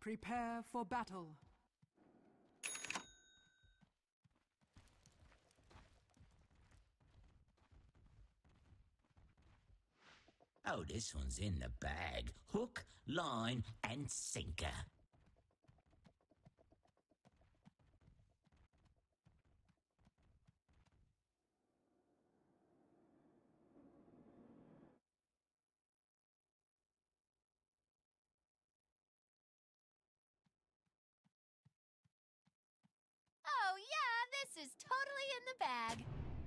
Prepare for battle. Oh, this one's in the bag. Hook, line, and sinker. Oh yeah, this is totally in the bag.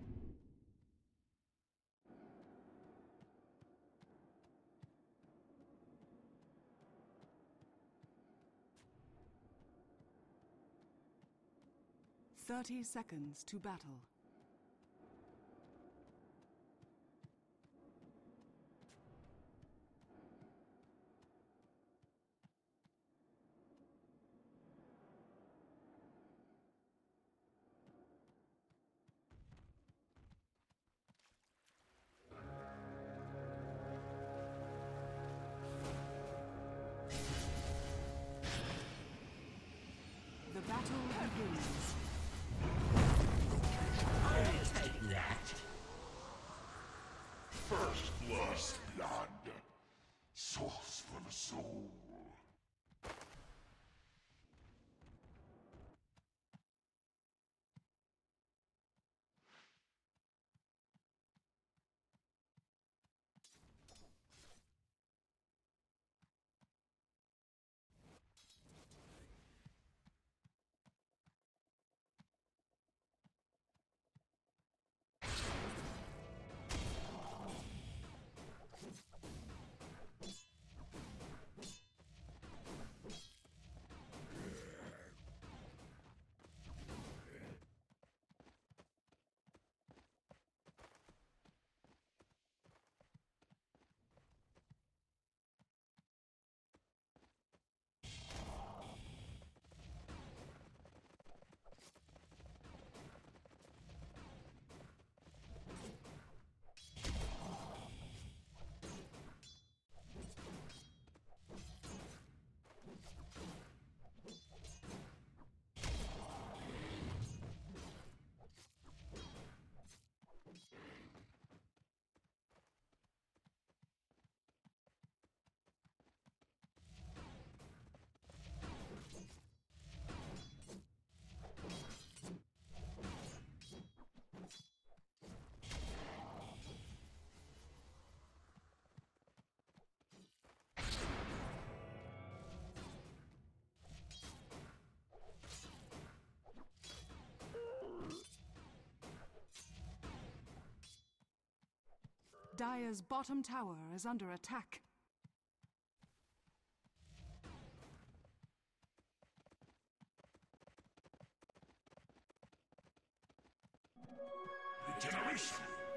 "30 seconds to battle. The battle begins. I'll take that. First blood. Sauce for the soul. Dire's bottom tower is under attack. Regeneration.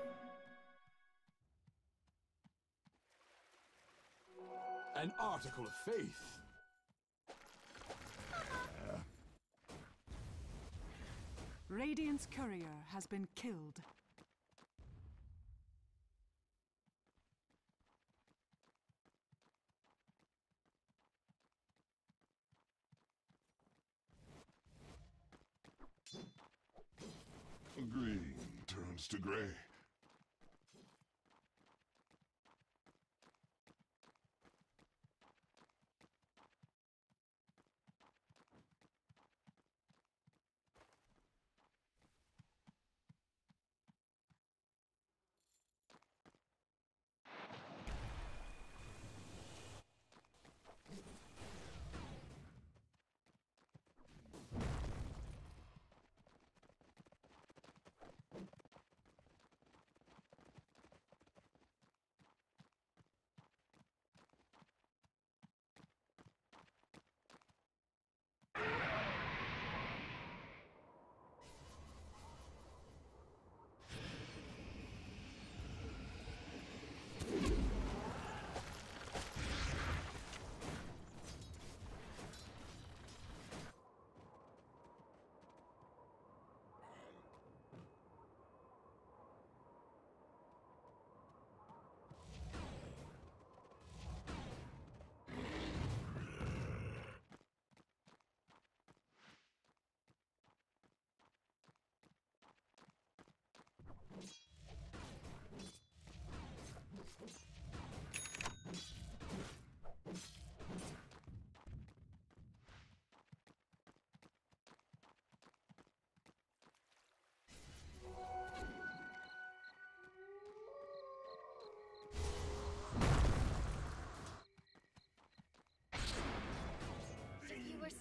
An article of faith. Radiant's courier has been killed. Green turns to gray.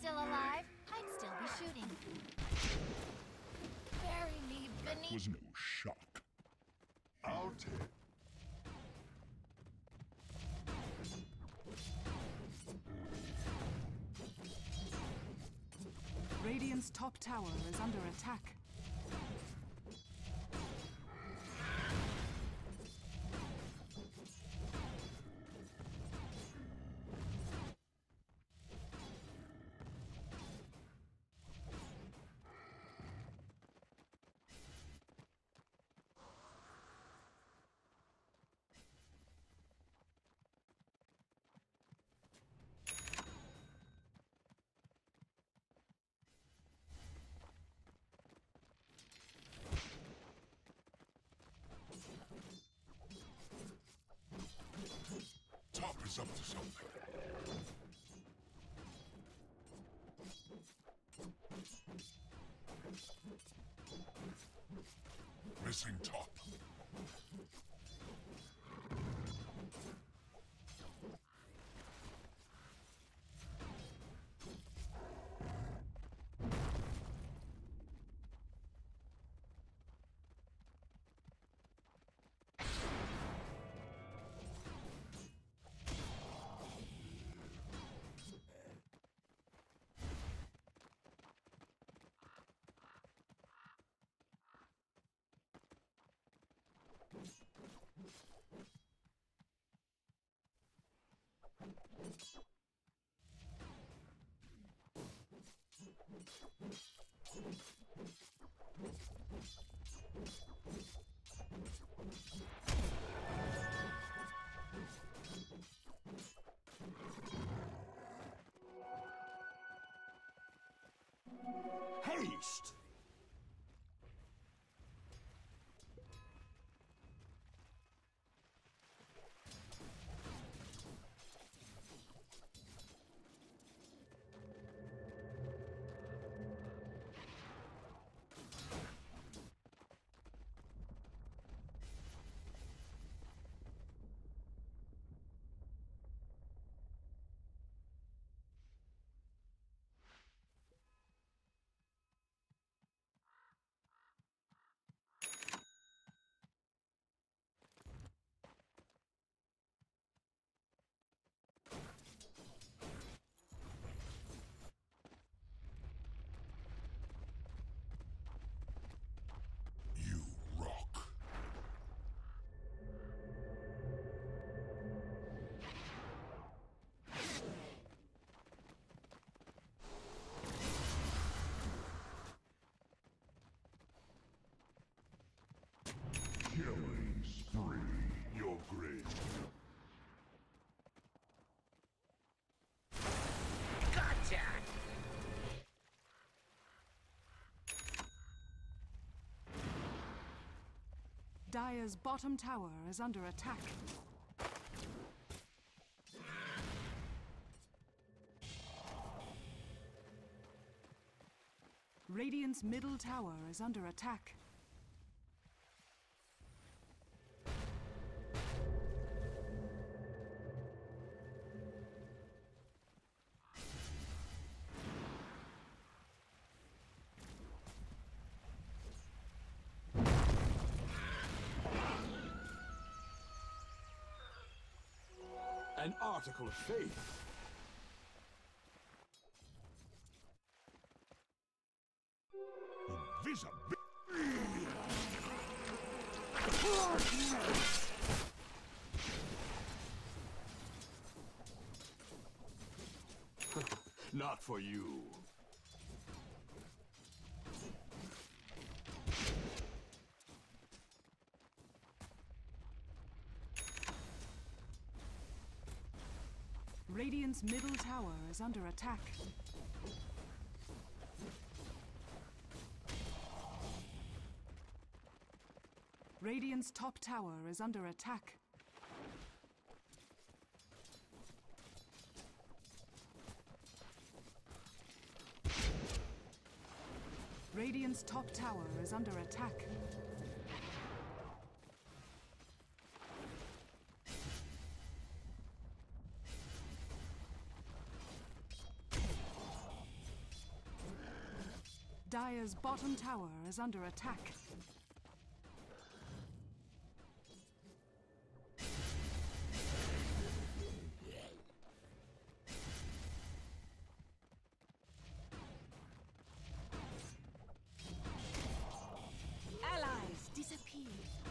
still alive, I'd still be shooting. Bury me That beneath... was no shock. I'll take. Radiant's top tower is under attack. Top is up to something. Missing top. Haste! You rock. Killing spree. You're great. Gotcha! Dire's bottom tower is under attack. Radiant's middle tower is under attack. An article of faith. Invisibility. Not for you. Radiant's middle tower is under attack. Radiant's top tower is under attack. Radiant's top tower is under attack. Dire's bottom tower is under attack. Allies disappear.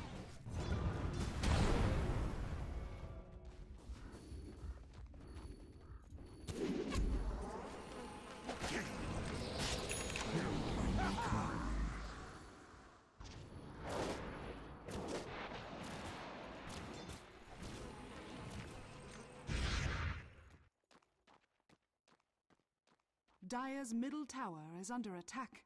Dire's middle tower is under attack.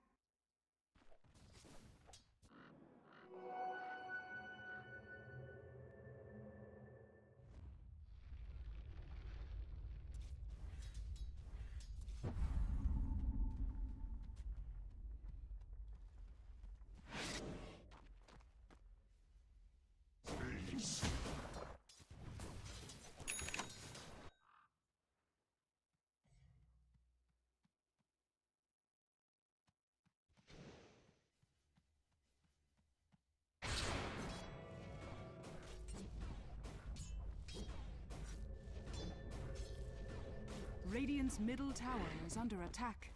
Peace. Radiant's middle tower is under attack.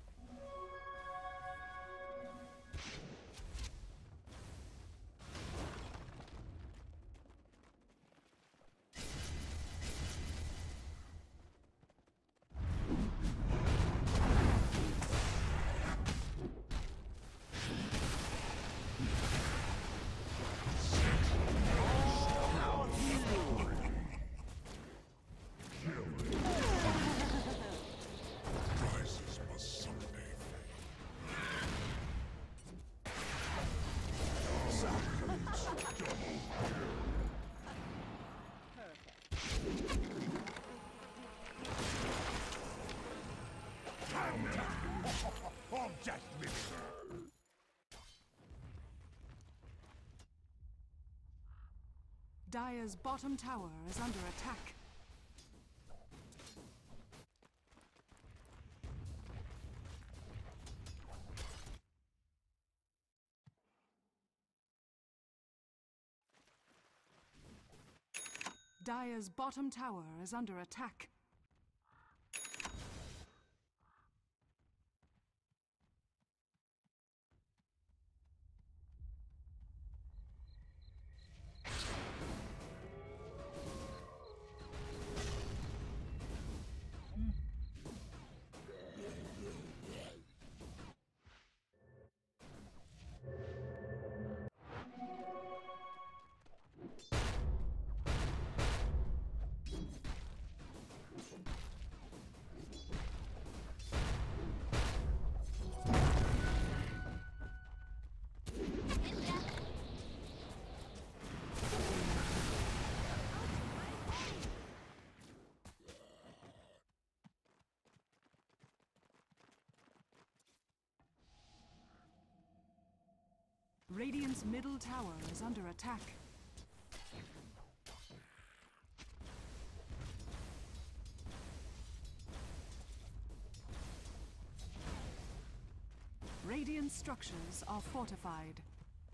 Rises must someday fail. I'm just living. Dire's bottom tower is under attack. Dire's bottom tower is under attack. Radiant's middle tower is under attack. Radiant structures are fortified.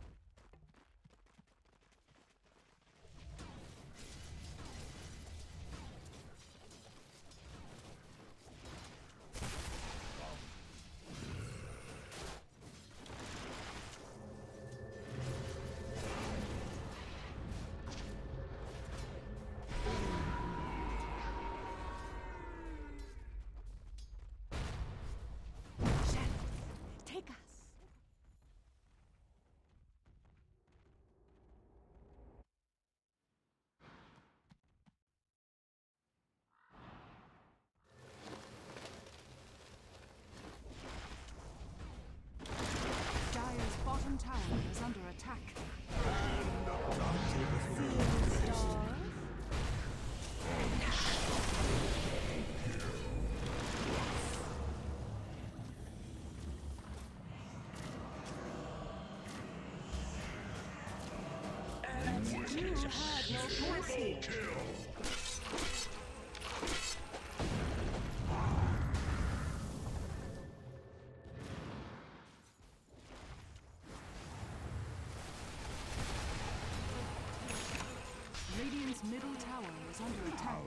Take us. Dire's bottom tower is under attack. You had no mercy. is under attack.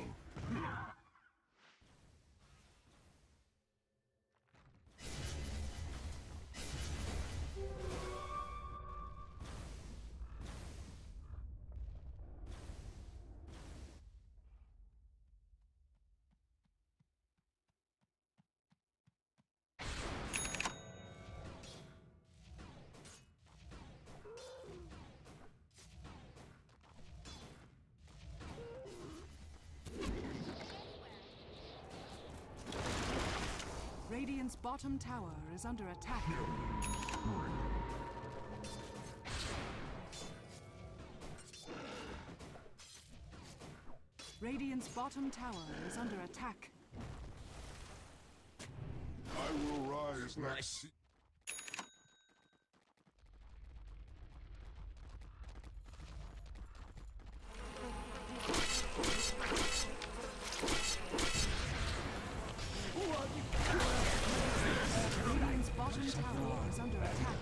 Radiant's bottom tower is under attack. Radiant's bottom tower is under attack. I will rise next. Radiant's bottom tower is under attack.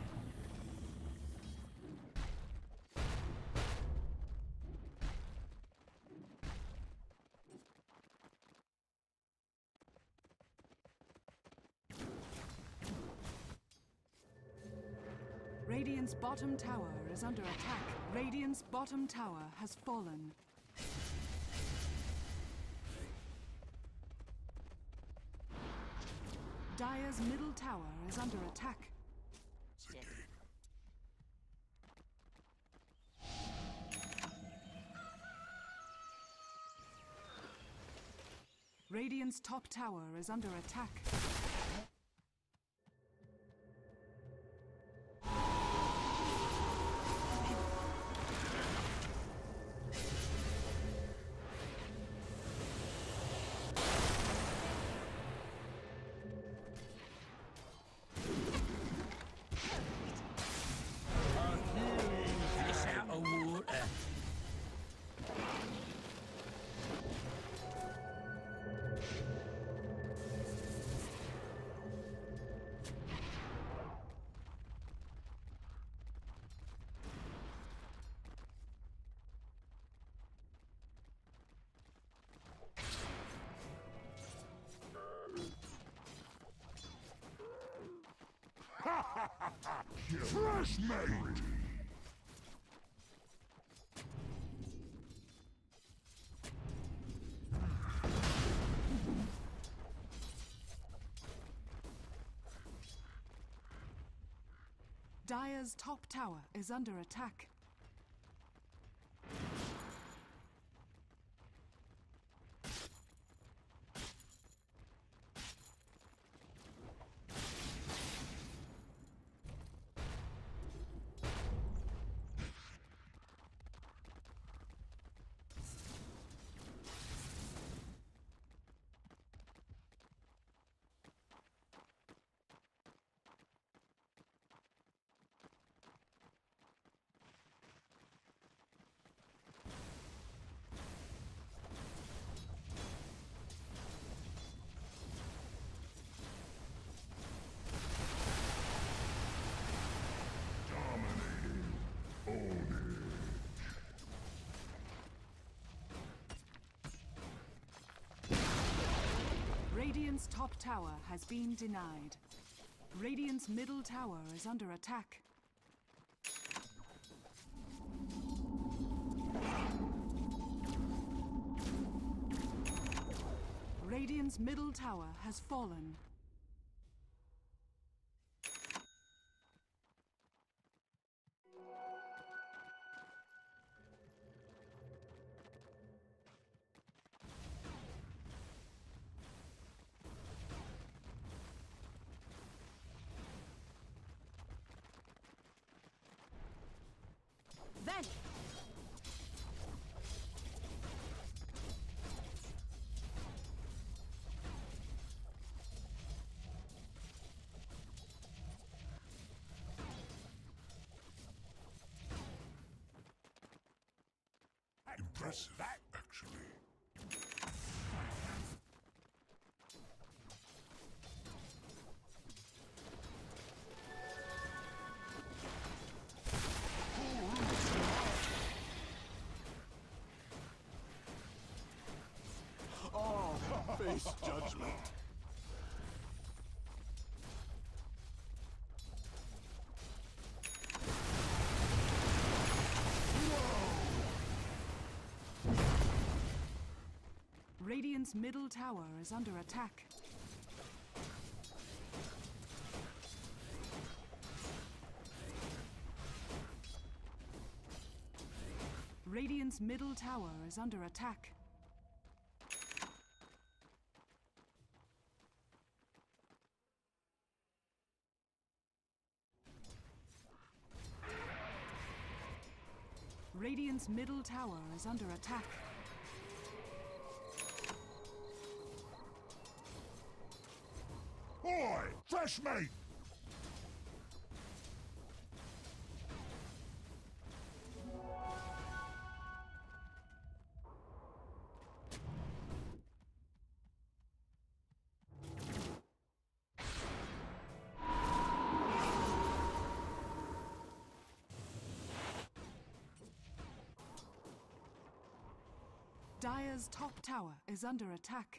Radiant's bottom tower is under attack. Radiant's bottom tower has fallen. Dire's middle tower is under attack. Radiant's top tower is under attack. Fish out of water. Fresh made! Dire's top tower is under attack. Radiant's top tower has been denied. Radiant's middle tower is under attack. Radiant's middle tower has fallen. Then Impressive, actually. Nice judgment. Radiant's middle tower is under attack. Radiant's middle tower is under attack. Radiant's middle tower is under attack. Oi! Fresh meat! Dire's top tower is under attack.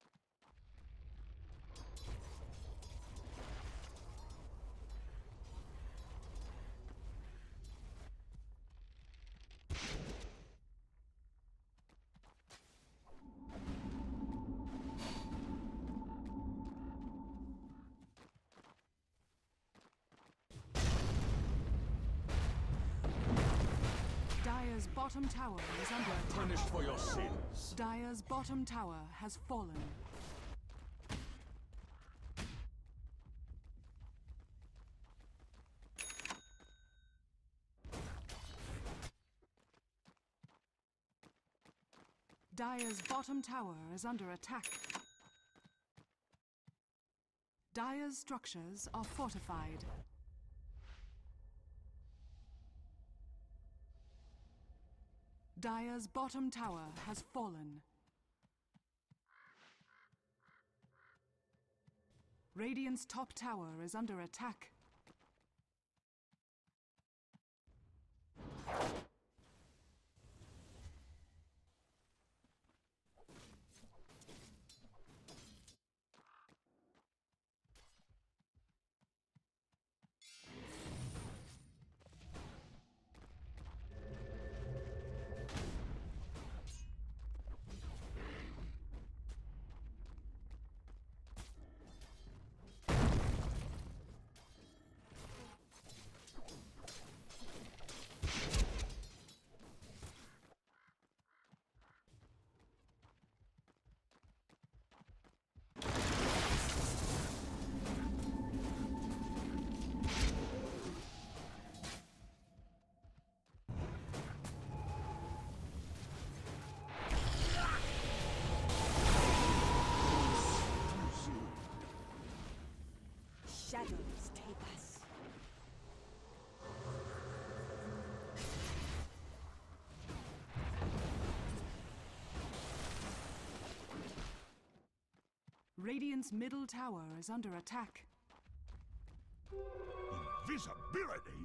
Dire's bottom tower is under attack. Punished for your sins. Dire's bottom tower has fallen. Dire's bottom tower is under attack. Dire's structures are fortified. Dire's bottom tower has fallen. Radiant's top tower is under attack. Shadows take us. Radiant's middle tower is under attack. Invisibility?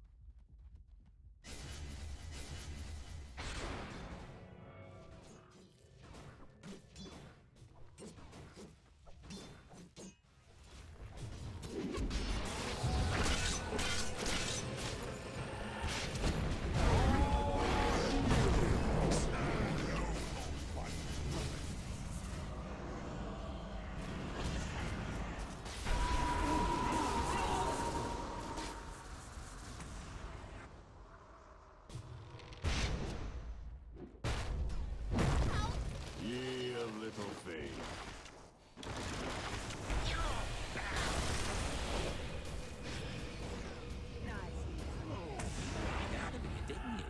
Ye of little faith. Out of here, didn't you?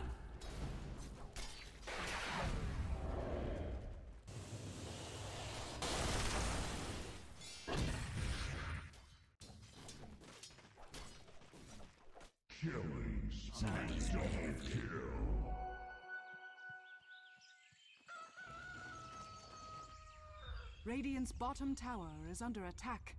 Killing Somebody's double there. kill. Radiant's bottom tower is under attack.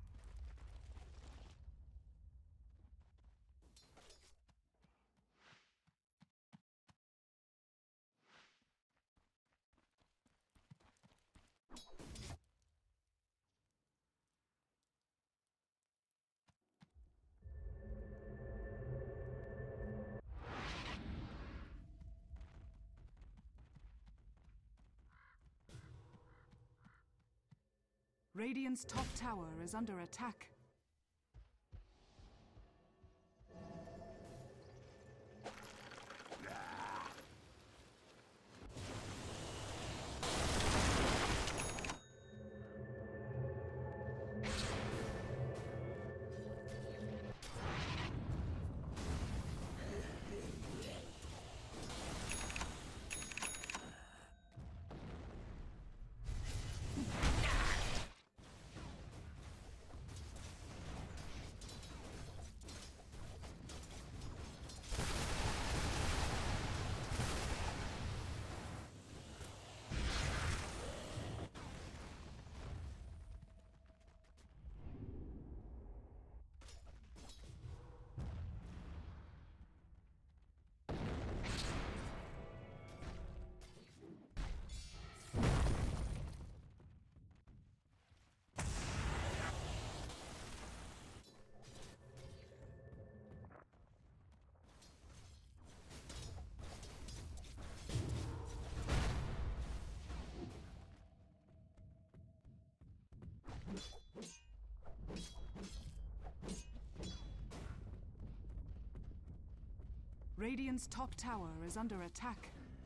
Radiant's top tower is under attack. Radiant's top tower is under attack.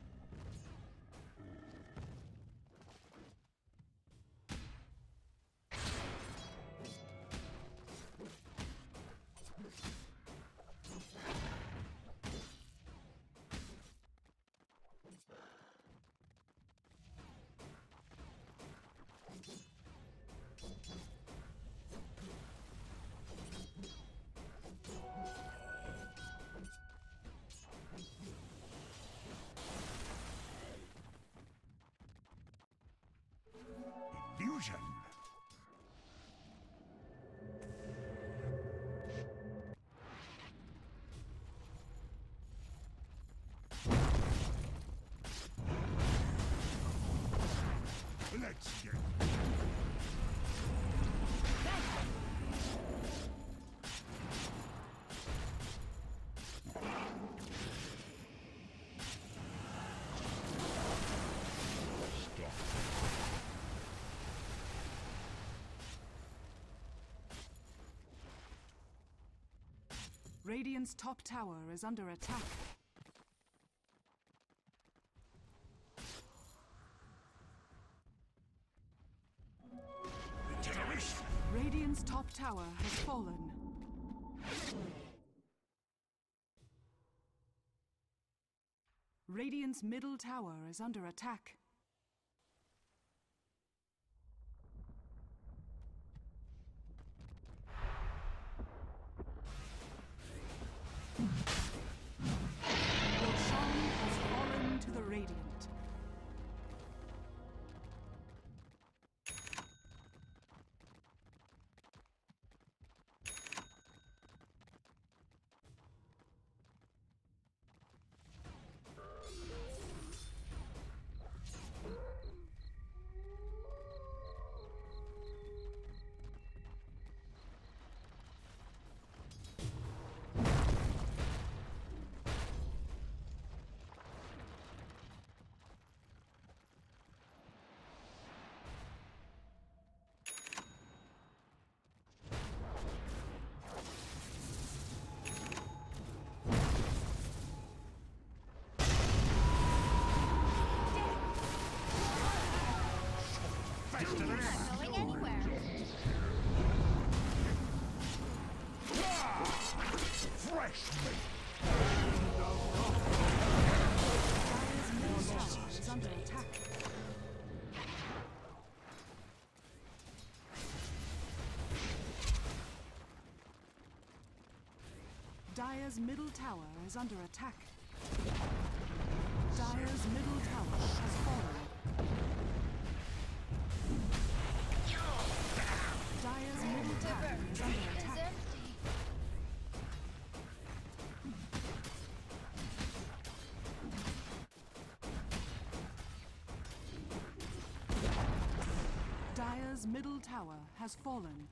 Illusion. Let's get Radiant's top tower is under attack. Radiant's top tower has fallen. Radiant's middle tower is under attack. Roshan has fallen to the Radiant. Not going anywhere. fresh meat. Dire's middle tower is under attack. Dire's middle tower is under attack. Dire's middle tower has fallen. Dire's middle tower is under Is attack. empty. Dire's middle tower has fallen.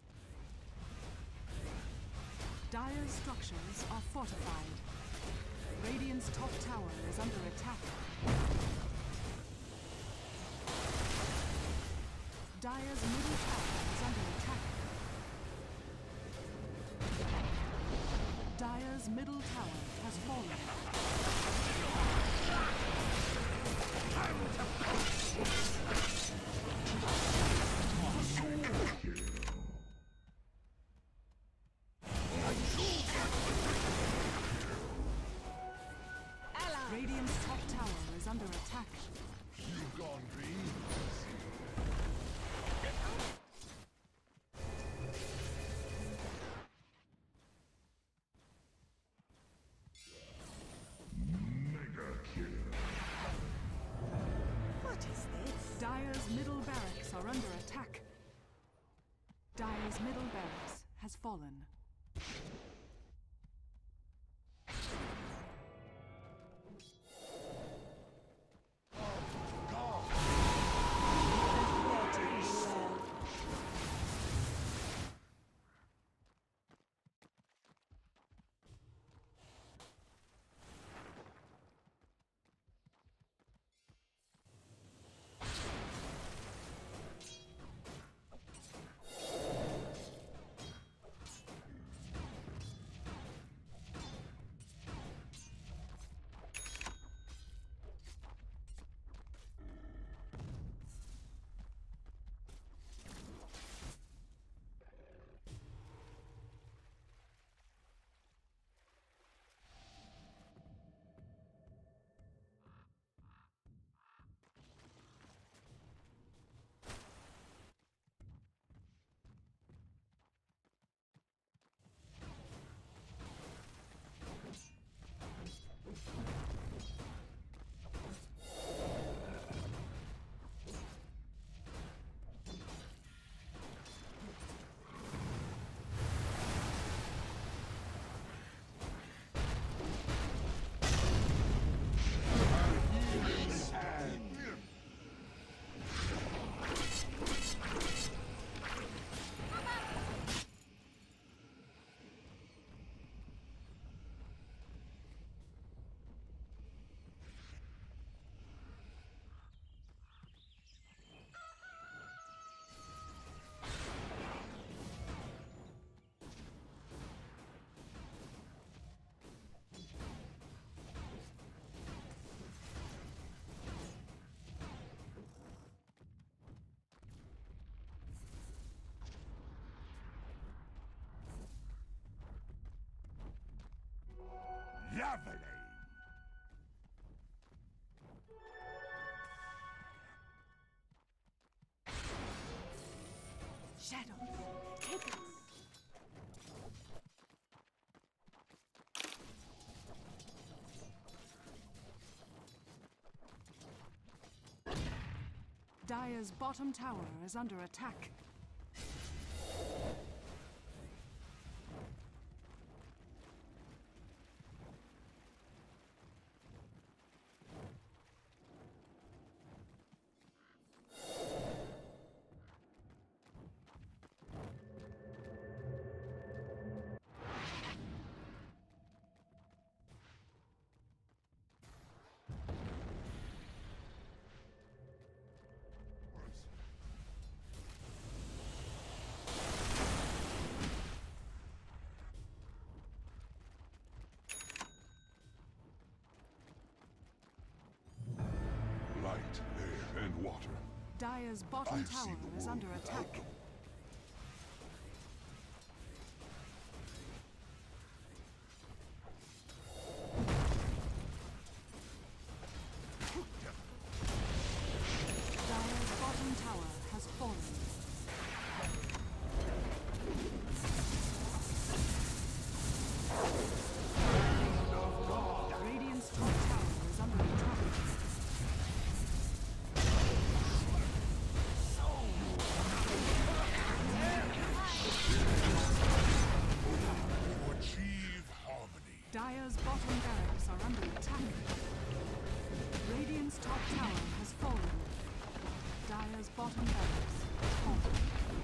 Dire's structures are fortified. Radiant's top tower is under attack. Dire's middle tower is Dire's middle tower has fallen. Radiant's top tower is under attack. You've gone green. What is this? Dire's middle barracks are under attack. Dire's middle barracks has fallen. Lovely. Shadows, take us. Dire's bottom tower is under attack. Light, air, and water. Dire's bottom I've tower seen the is world under without attack. them. Dire's bottom tower has fallen. Radiant's top tower is under attack. To achieve harmony. Dire's bottom barracks are under attack. Radiant's top tower has fallen. Dire's bottom barracks has fallen.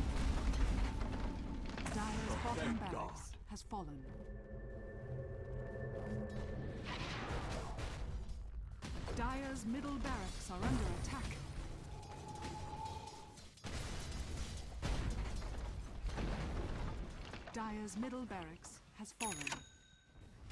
Dire's bottom Thank barracks has fallen. Dire's middle barracks are under attack. Dire's middle barracks has fallen.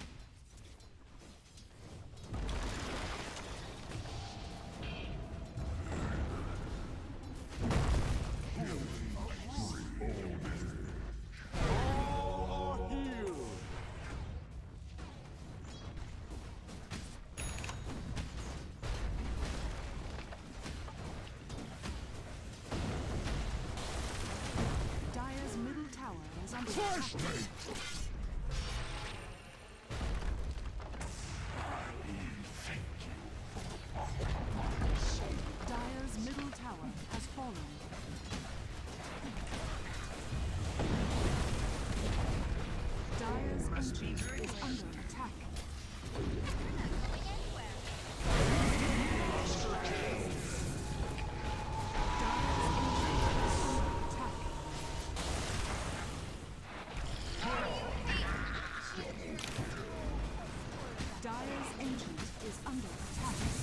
Flashmate! Dire's middle tower has fallen. Dire's ancient is under attack. Dire's ancient is under attack.